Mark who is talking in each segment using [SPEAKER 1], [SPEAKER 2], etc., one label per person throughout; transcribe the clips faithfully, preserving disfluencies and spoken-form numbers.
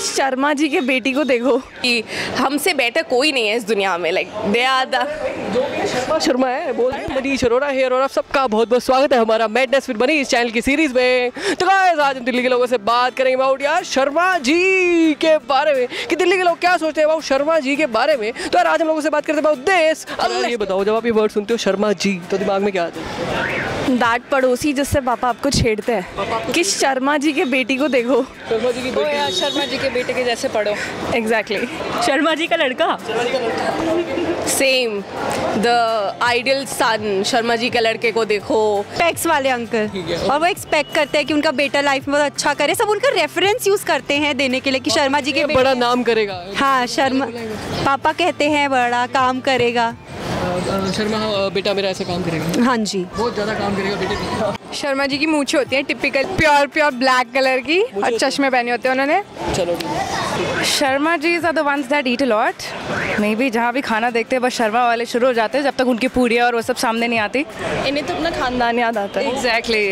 [SPEAKER 1] शर्मा जी के बेटी को देखो कि हमसे बेटर कोई नहीं है इस दुनिया में। लाइक दे आर द
[SPEAKER 2] जो भी शर्मा शर्मा है बोल मनीष अरोड़ा हेयर और आप सबका बहुत बहुत स्वागत है हमारा मैडनेस विद मनीष चैनल की सीरीज में। तो गाइस आज हम दिल्ली के लोगों से बात करेंगे अबाउट यार शर्मा जी के बारे में कि दिल्ली के लोग क्या सोचते हैं अबाउट शर्मा जी के बारे में। तो यार आज हम लोगों से बात करते हैं अबाउट दिस। अब ये बताओ जब आप ये वर्ड सुनते हो शर्मा जी तो दिमाग में क्या आता है?
[SPEAKER 1] दैट पड़ोसी जिससे पापा आपको छेड़ते हैं कि शर्मा जी के बेटी को देखो।
[SPEAKER 2] शर्मा जी की
[SPEAKER 3] ओ यार शर्मा जी के बेटे के जैसे पढ़ो।
[SPEAKER 1] एग्जैक्टली
[SPEAKER 3] शर्मा जी का लड़का
[SPEAKER 1] same the ideal son Sharma ji के लड़के को देखो।
[SPEAKER 4] टैक्स वाले अंकल और वो एक्सपेक्ट करते हैं कि उनका बेटा लाइफ में बहुत अच्छा करे। सब उनका रेफरेंस यूज करते हैं देने के लिए कि शर्मा जी के
[SPEAKER 2] बड़ा नाम करेगा।
[SPEAKER 4] हाँ शर्मा पापा कहते हैं बड़ा काम करेगा।
[SPEAKER 2] शर्मा बेटा मेरा ऐसा काम करेगा।
[SPEAKER 4] हाँ जी
[SPEAKER 2] बहुत ज़्यादा काम करेगा बेटे।
[SPEAKER 1] शर्मा जी की मूछें होती हैं typical pure pure black colour की और चश्मे पहने होते हैं उन्होंने।
[SPEAKER 2] चलो
[SPEAKER 1] Sharma ji are the ones that eat a lot. Maybe जहाँ भी खाना देखते हैं बस शर्मा वाले शुरू हो जाते हैं जब तक उनकी पूरियाँ और वो सब सामने नहीं आती। इन्हें तो अपना खानदान याद आता है। एग्जैक्टली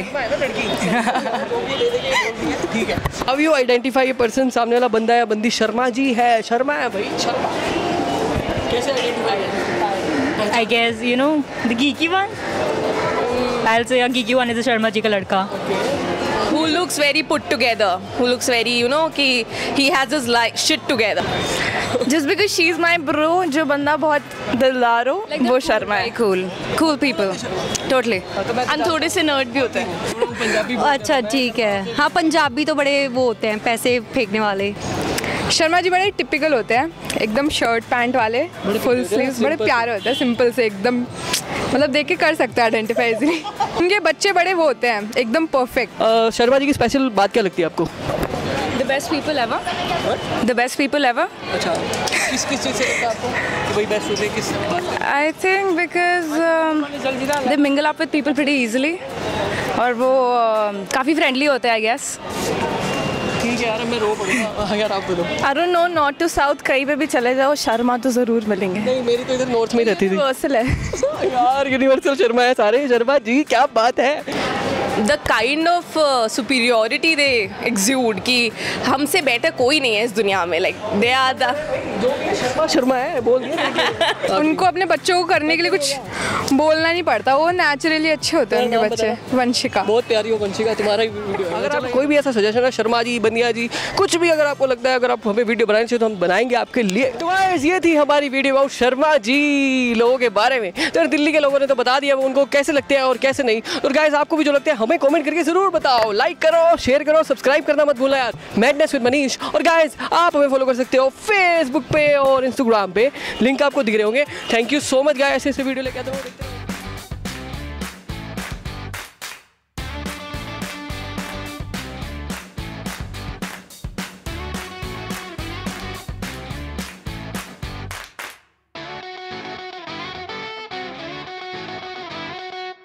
[SPEAKER 2] ठीक है। अब यू आइडेंटिफाई ये पर्सन सामने वाला बंदा या बंदी शर्मा जी है शर्मा है भाई शर्मा कैसे आइडेंटिफाई है?
[SPEAKER 3] I guess you know the geeky one. I'll say a geeky one is a Sharma ji का लड़का।
[SPEAKER 1] Who looks very put together, who looks very, you know, कि he has his like shit together. Just because she's my bro, जो बंदा बहुत दिलदार हो, वो शर्मा है। Cool, cool people, totally. And थोड़े से nerd भी होते हैं।
[SPEAKER 4] अच्छा ठीक है। हाँ पंजाबी तो बड़े वो होते हैं पैसे फेंकने वाले।
[SPEAKER 1] शर्मा जी बड़े टिपिकल होते हैं एकदम शर्ट पैंट वाले फुल स्लीव्स बड़े प्यारे होते हैं सिंपल से एकदम मतलब देख के कर सकते हैं आइडेंटिफाई इजीली। उनके बच्चे बड़े वो होते हैं एकदम परफेक्ट।
[SPEAKER 2] शर्मा जी की स्पेशल बात क्या लगती है आपको?
[SPEAKER 1] The best people ever the best people ever.
[SPEAKER 2] अच्छा किस किस चीज़ से लगता है आपको कि भाई बेस्ट होते हैं किस बात?
[SPEAKER 1] I think because they mingle up with people pretty easily और वो uh, काफ़ी फ्रेंडली होते हैं आई गेस।
[SPEAKER 2] ठीक है यार मैं रो पड़ूंगा यार आप बोलो।
[SPEAKER 1] I don't know north to south कहीं पे भी चले जाओ शर्मा तो ज़रूर मिलेंगे।
[SPEAKER 2] नहीं मेरी तो इधर नॉर्थ में ही रहती थी।
[SPEAKER 1] यूनिवर्सल है
[SPEAKER 2] यार यूनिवर्सल शर्मा है सारे। शर्मा जी क्या बात है।
[SPEAKER 1] The kind of superiority they exude कि हमसे बेटर कोई नहीं है इस दुनिया में। लाइक दे आर द
[SPEAKER 2] जो भी शर्मा शर्मा है बोल दिया।
[SPEAKER 1] उनको अपने बच्चों को करने के लिए कुछ बोलना नहीं पड़ता। वो नेचुरली अच्छे होते हैं उनके बच्चे। वंशिका
[SPEAKER 2] बहुत प्यारी हो वंशिका तुम्हारा ही वीडियो है। अगर आप कोई भी ऐसा सजेशन है शर्मा जी बनिया जी कुछ भी अगर आपको लगता है अगर आप हमें वीडियो बनानी चाहिए तो हम बनाएंगे आपके लिए। तो गाइस ये थी हमारी वीडियो अबाउट शर्मा जी लोगों के बारे में। तो दिल्ली के लोगों ने तो बता दिया वो उनको कैसे लगते हैं और कैसे नहीं। और गाइस आपको भी जो लगता है हमें कमेंट करके जरूर बताओ। लाइक करो शेयर करो सब्सक्राइब करना मत भूलना यार मैडनेस विद मनीष। और गाइस आप हमें फॉलो कर सकते हो फेसबुक पे और इंस्टाग्राम पे लिंक आपको दिख रहे होंगे। Thank you so much guys ऐसे ऐसे वीडियो लेके आते हो।